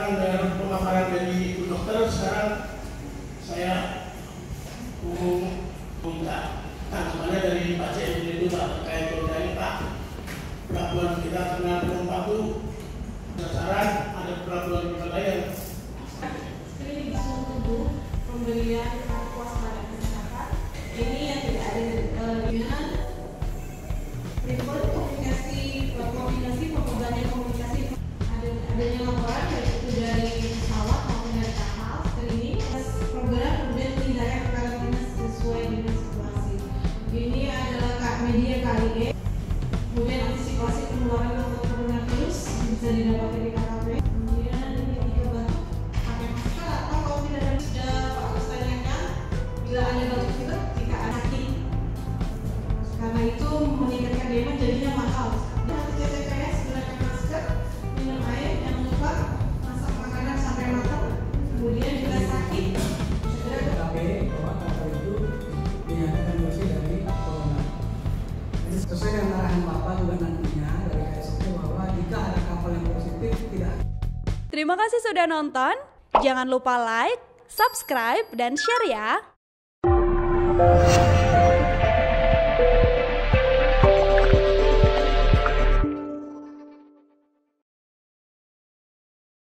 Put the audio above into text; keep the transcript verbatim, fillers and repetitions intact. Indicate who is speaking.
Speaker 1: sekarang dengan pemaparan dari Bu Dokter, sekarang saya mau minta tanggapannya dari Pak C M dulu Pak terkait dari Pak pelabuhan kita terminal penumpang itu sasaran ada pelabuhan lain.
Speaker 2: Screening suhu tubuh, pemberian kewaspadaan masyarakat. Ini yang tidak ada dengan report komunikasi, koordinasi pembangunan komunikasi. Ada adanya laporan baik itu dari pesawat maupun dari kapal. Screening program kemudian tindakan karantina sesuai dengan situasi. Ini adalah media K I E. Kemudian antisipasi penularan coronavirus bisa didapatkan di K K P. Kemudian ini tiga batuk pakai masker atau kalau tidak ada sudah Pak Agus tanyakan bila ada batuk pilek jika ada sakit. Karena itu meningkatkan demand jadinya mahal. Dan C C P S gunakan masker, minum air, jangan lupa masak makanan sampai matang. Kemudian bila sakit segera ke K P bahwa kapal itu dinyatakan bersih dari corona. Sesuai dengan arahan Bapak juga nantinya dari K S O P bahwa jika ada kapal yang positif tidak.
Speaker 3: Terima kasih sudah nonton. Jangan lupa like, subscribe, dan share ya.